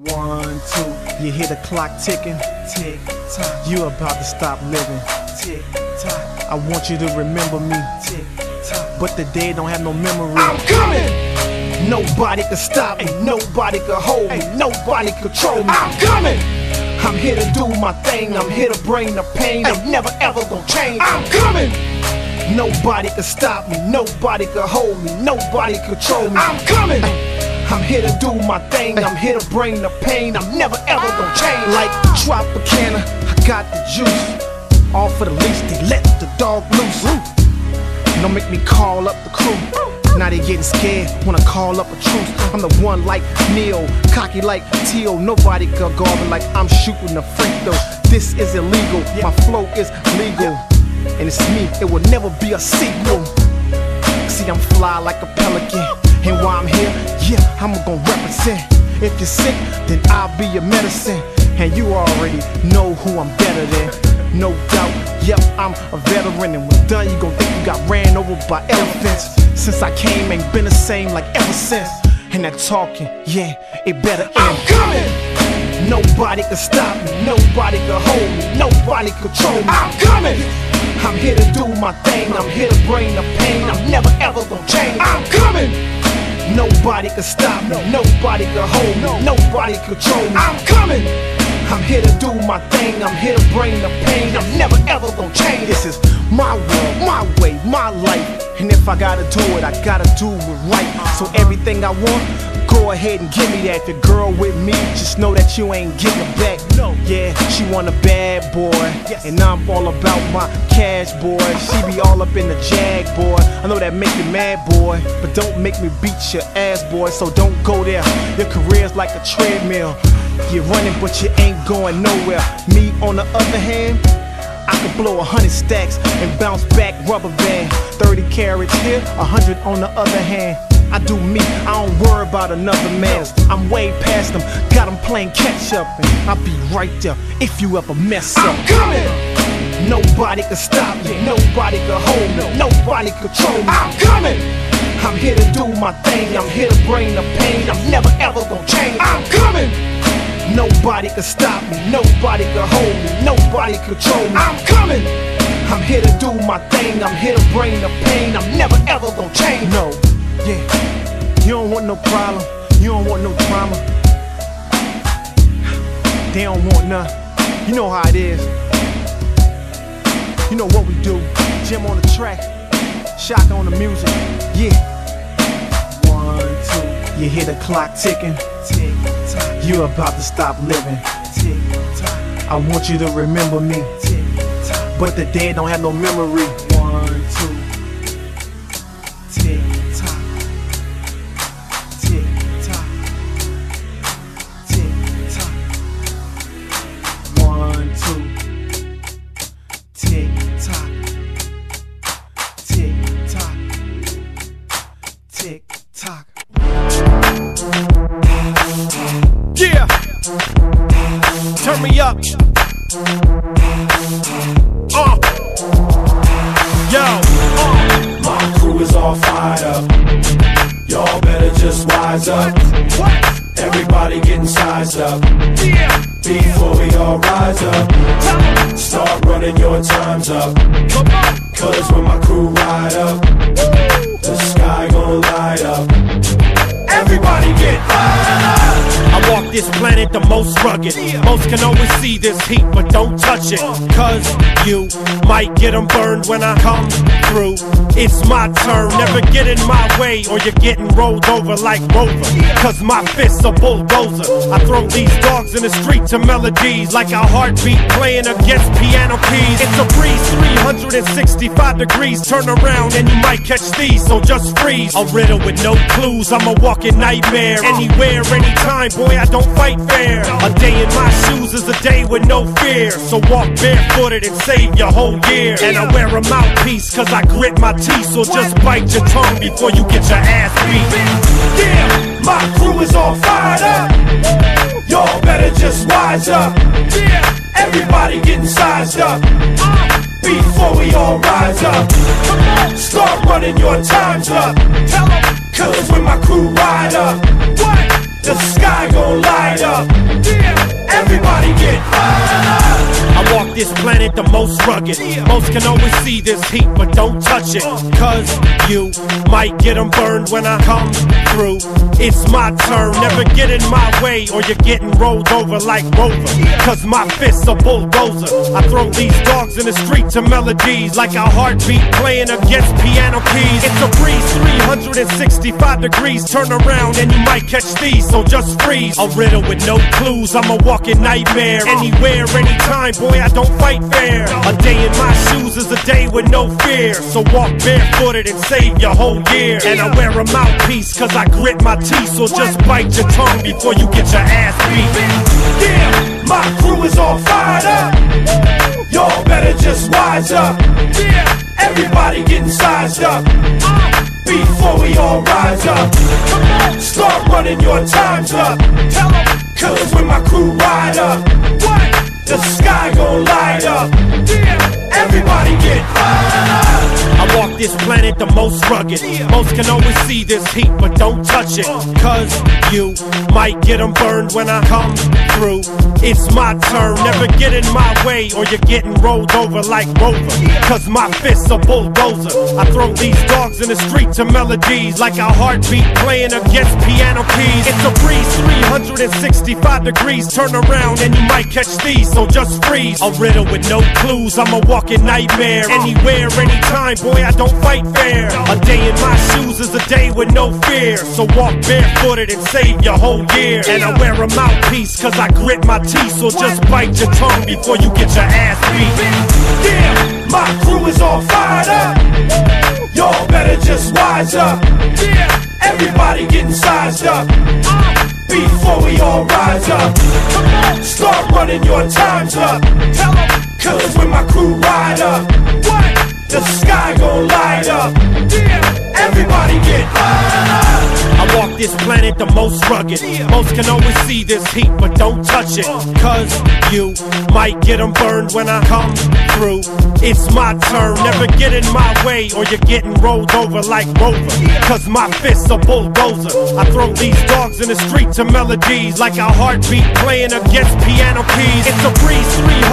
1, 2, you hear the clock ticking, tick tock. You about to stop living, tick tock. I want you to remember me, tick tock. But the dead don't have no memory. I'm coming. Nobody can stop me, nobody can hold me, nobody control me. I'm coming. I'm here to do my thing, I'm here to bring the pain. I'm never ever gonna change. I'm coming. Nobody can stop me, nobody can hold me, nobody control me. I'm coming. I'm here to do my thing, I'm here to bring the pain. I'm never ever gonna change. Like Tropicana, I got the juice. All for the least, they let the dog loose. Don't make me call up the crew. Now they getting scared when I call up a truce. I'm the one like Neo, cocky like T.O. Nobody can guard me like I'm shooting a free throw. This is illegal, my flow is legal. And it's me, it will never be a sequel. See, I'm fly like a pelican. And while I'm here, yeah, I'm gonna represent. If you're sick, then I'll be your medicine. And you already know who I'm better than. No doubt, yep, I'm a veteran. And when done, you gon' think you got ran over by elephants. Since I came, ain't been the same like ever since. And that talking, yeah, it better end. I'm coming. Nobody can stop me, nobody can hold me, nobody control me. I'm coming. I'm here to do my thing, I'm here to bring the pain. I'm never ever gonna change. I'm coming. Nobody can stop me, nobody can hold me, nobody control me. I'm coming. I'm here to do my thing, I'm here to bring the pain. I'm never ever gonna change. This is my world, my way, my life. And if I gotta do it, I gotta do it right. So everything I want, go ahead and give me that. If your girl with me, just know that you ain't getting it back. No, yeah, she want a bad boy, and I'm all about my cash, boy. She be all up in the jag, boy. I know that make you mad, boy, but don't make me beat your ass, boy. So don't go there. Your career's like a treadmill. You're running, but you ain't going nowhere. Me, on the other hand, I could blow 100 stacks and bounce back rubber band. 30 carats here, 100 on the other hand. I do me, I don't worry about another man's. I'm way past them, got them playing catch up. And I'll be right there if you ever mess up. I'm coming. Nobody can stop me, nobody can hold me, nobody control me. I'm coming. I'm here to do my thing, I'm here to bring the pain. I'm never ever gonna change. I'm coming. Nobody can stop me, nobody can hold me, nobody control me. I'm coming. I'm here to do my thing, I'm here to bring the pain. I'm never ever gonna change. No, yeah, you don't want no problem, you don't want no drama. They don't want none, you know how it is. You know what we do, Jim on the track, Shaka on the music, yeah. 1, 2, you hear the clock ticking, tick tock. You about to stop living, tick tock. I want you to remember me, tick tock. But the dead don't have no memory. 1, 2, tick tock, tick tock, tick tock. 1, 2, tick tock, tick tock, tick tock. Yeah, turn me up. My crew is all fired up. Y'all better just wise up. Everybody getting sized up. Before we all rise up, start running your times up. Cause when my crew ride up, the sky gon' light up. Everybody get fired up. I walk this planet the most rugged. Most can always see this heat, but don't touch it. Cause you might get them burned when I come through. It's my turn, never get in my way, or you're getting rolled over like Rover. Cause my fists are bulldozer. I throw these dogs in the street to melodies like a heartbeat playing against piano keys. It's a breeze, 365 degrees. Turn around and you might catch these, so just freeze. A riddle with no clues, I'm a walking nightmare. Anywhere, anytime, boy, I don't fight fair. A day in my shoes is a day with no fear. So walk barefooted and save your whole year. And I wear a mouthpiece cause I grit my teeth. So just bite your tongue before you get your ass beat. Yeah, my crew is all fired up. Y'all better just wise up. Everybody getting sized up. Before we all rise up, start running your times up. Cause when my crew ride up, the sky gon' light up. this planet the most rugged. Most can always see this heat, but don't touch it, cause you might get them burned when I come through. It's my turn, never get in my way or you're getting rolled over like Rover, cause my fist's a bulldozer. I throw these dogs in the street to melodies like a heartbeat playing against piano keys. It's a breeze, 365 degrees, turn around and you might catch these, so just freeze. A riddle with no clues, I'm a walking nightmare. Anywhere, anytime, boy, I don't fight fair. A day in my shoes is a day with no fear, so walk barefooted and save your whole year. And I wear a mouthpiece cause I grit my teeth, so just bite your tongue before you get your ass beat. Yeah, my crew is all fired up. Y'all better just wise up. Yeah, everybody getting sized up before we all rise up. Start running your times up. Cause when my crew ride up, the sky gon' light up. Everybody get fired up. I walk this planet the most rugged. Most can always see this heat, but don't touch it, cause you might get them burned when I come through. It's my turn, never get in my way or you're getting rolled over like Rover, cause my fist's a bulldozer. I throw these dogs in the street to melodies like a heartbeat playing against piano keys. It's a breeze, 365 degrees, turn around and you might catch these, so just freeze. A riddle with no clues, I'm a walking nightmare. Anywhere, anytime, boy, I don't fight fair. A day in my shoes is a day with no fear, so walk barefooted and save your whole year. And I wear a mouthpiece cause I grit my teeth, so just bite your tongue before you get your ass beat. Yeah, my crew is all fired up. Y'all better just wise up. Yeah, everybody getting sized up before we all rise up. Start running your times up. Cause when my crew ride up, the sky gon' light up. Everybody get fired up. I walk this planet the most rugged. Most can always see this heat, but don't touch it, cause you might get them burned when I come through. It's my turn, never get in my way or you're getting rolled over like Rover, cause my fist's a bulldozer. I throw these dogs in the street to melodies like a heartbeat playing against piano keys. It's a breeze,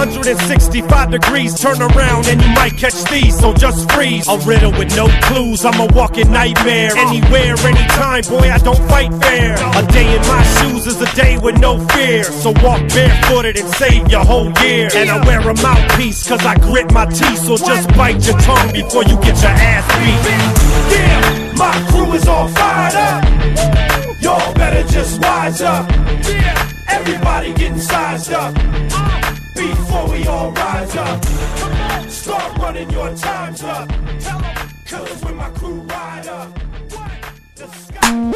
365 degrees, turn around and you might catch these, so just freeze. A riddle with no clues, I'm a walking nightmare. Anywhere, anytime, boy, I don't fight fair. A day in my shoes is a day with no fear, so walk barefooted and save your whole year. And I wear a mouthpiece cause I grit my teeth, so just bite your tongue before you get your ass beat. Yeah, my crew is all fired up. Y'all better just wise up. Yeah, everybody getting sized up before we all rise up. Start running your times up. Cause when my crew ride up, the sky.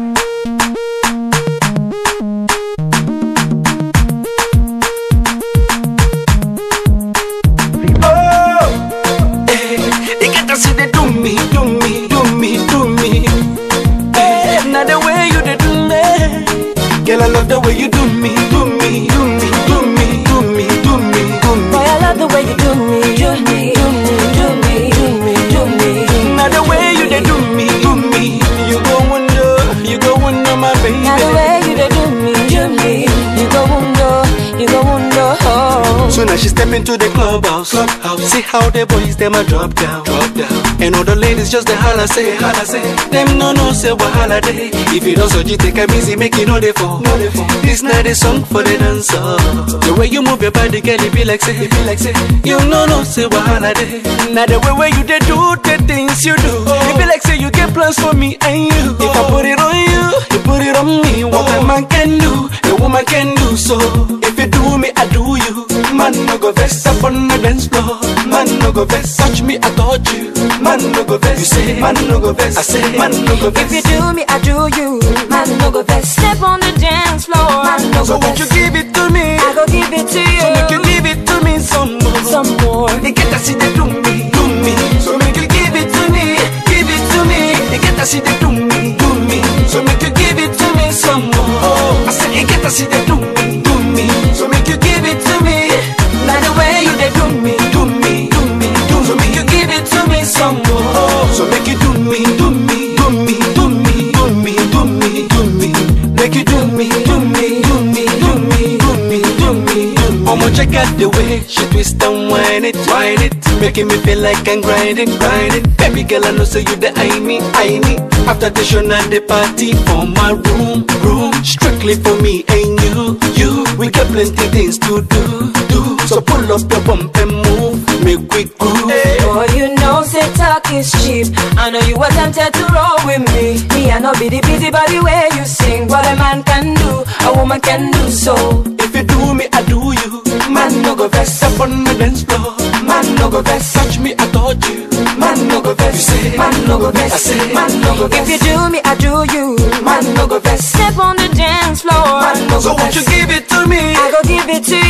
See they do me. Now the way you they do me, girl, I love the way you do me. Boy, I love the way you do me. Now the way you they do me, you go wonder, my baby. Now the way you they do me, you go wonder. Oh. So now she step into the clubhouse. See how the boys them a drop down. And all the ladies just the holla say. Them no say wahala day. If you don't so you take a easy, make it no dey fall. This night is song for the dancer. The way you move your body, girl, it be like say. You no say wahala day. Now the way you they do the things you do, it be like say you get plans for me and you. If I put it on you, you put it on me. What a man can do, a woman can do. So if you do me, I do you. Man no go vex up on the dance floor. Man no go vex, touch me, I touch you. Man no go vex, you say. Man no go vex, I say. Man no go vex. If you do me, I do you. Man no go vex. Step on the dance floor. Man no So go won't vex. you give it to me? I go give it to you. So make you give it to me some more. Some more. They get to see they do me. So make you give it to me. They get to see they do me. So make you give it to me some more. I say they get to see they do me. So make you give it to me. Now the way you they do me. So make you give it to me some more. So make you do me. Make you do me. check out the way she twist and whine it, making me feel like I'm grinding. Baby girl, I know say you the I me. After the show and the party for my room, strictly for me and you. We got plenty things to do. So pull up your bump and move, make we groove. Boy, you know say talk is cheap. I know you were tempted to roll with me. Me, I know be the busy body way you sing. What a man can do, a woman can do so. If you do me, I do you. Man no go vex up on the dance floor. Man no go vex, touch me, I told you. Man no go vex, you say. Man no go vex, I say. Man no go vex. If you do me, I do you. Man no go vex. Step on the dance floor. Man no go vex. So won't you give it to me? I go give it to